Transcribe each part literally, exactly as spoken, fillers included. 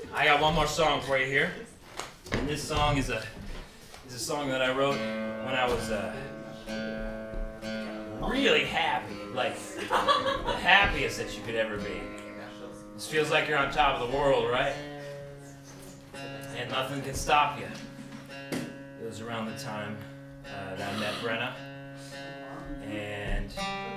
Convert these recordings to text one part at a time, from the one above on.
I got one more song for you here. And this song is a is a song that I wrote when I was uh, really happy, like the happiest that you could ever be. This feels like you're on top of the world, right? And nothing can stop you. It was around the time uh, that I met Brenna, and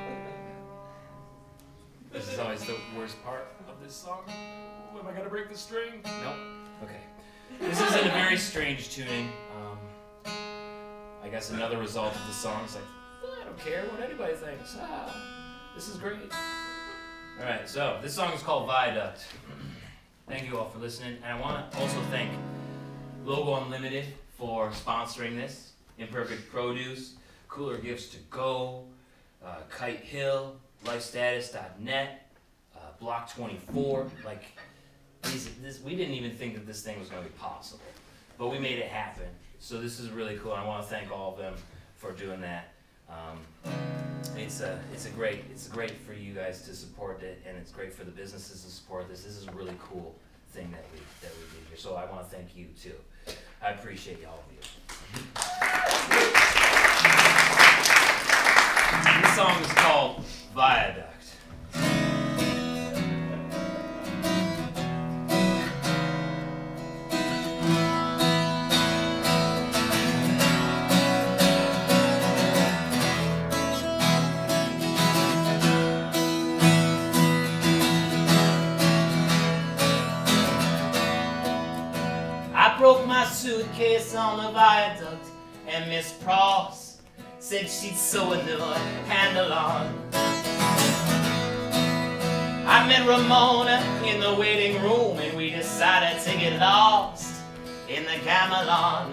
this is always the worst part of this song. Ooh, am I gonna break the string? Nope. Okay. This is in a very strange tuning. Um, I guess another result of the song is like, I don't care what anybody thinks. Ah, this is great. All right, so this song is called Viaduct. Thank you all for listening, and I want to also thank Logo Unlimited for sponsoring this, Imperfect Produce, Cooler Gifts to Go, uh, Kite Hill, life status dot net, uh, Block twenty-four. Like, these, this, we didn't even think that this thing was going to be possible, but we made it happen. So this is really cool. I want to thank all of them for doing that. Um, it's a, it's a great, it's great for you guys to support it, and it's great for the businesses to support this. This is a really cool thing that we that we did here. So I want to thank you too. I appreciate all of you. This song is called Viaduct. I broke my suitcase on the viaduct, and Miss Pross said she'd sew a new handle on. I met Ramona in the waiting room, and we decided to get lost in the gamelan.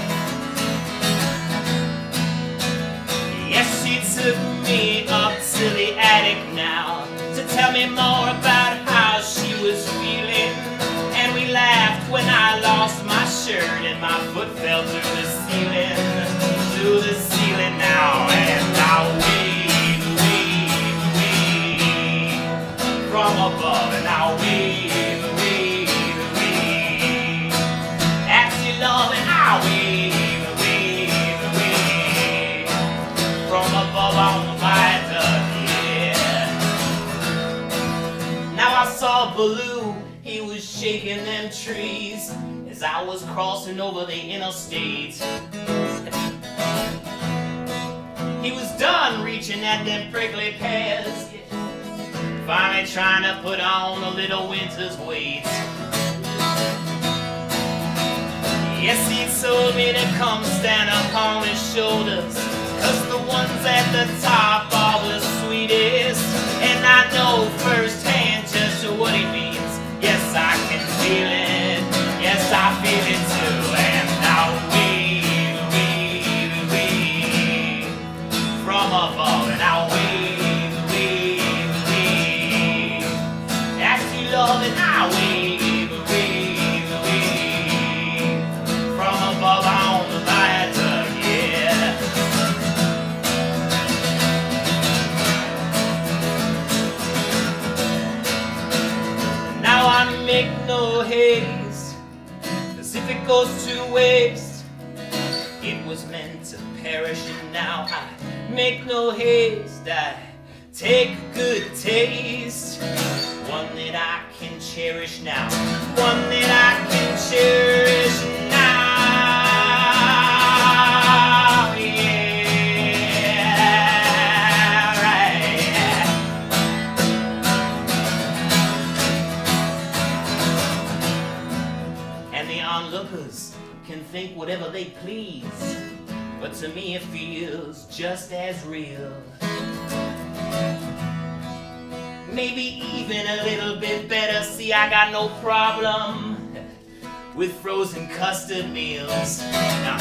Yes, she took me up to the attic now to tell me more about how she was feeling. And we laughed when I lost my shirt and my foot fell through the ceiling, through the ceiling now. And I wave, wave, wave from above, and I wave, wave, wave at your love, and I wave, wave, wave from above on the viaduct, yeah. Now I saw Baloo. He was shaking them trees as I was crossing over the interstate. He was done reaching at them prickly pears, finally trying to put on a little winter's weight. Yes, he told me to come stand upon his shoulders, 'cause the ones at the top are the sweetest. And I know firsthand just what he means. Yes, I can feel it. Yes, I feel it too. And now wave, wave, wave from above. And I wave, wave, wave as you love. And I wave, wave, wave from above on the viaduct, yeah. Now I make no haste, 'cause if it goes to waste, it was meant to perish. And now I make no haste, I take a good taste, one that I can cherish now, one that I can cherish now, yeah, right. And the onlookers can think whatever they please, but to me it feels just as real. Maybe even a little bit better. See, I got no problem with frozen custard meals. Now,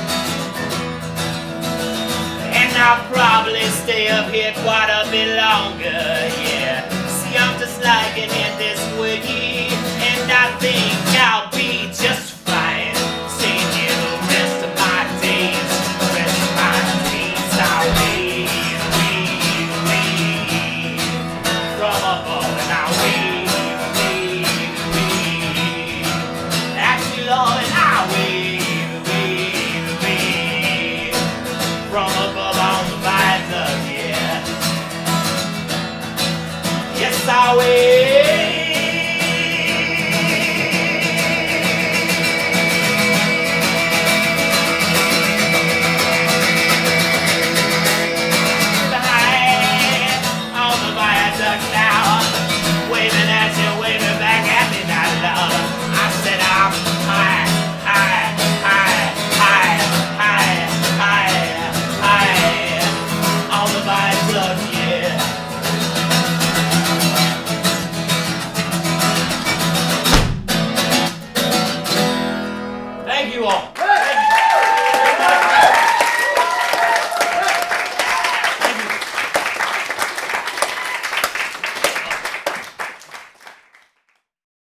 and I'll probably stay up here quite a bit longer, yeah. See, I'm just liking it this way, and I think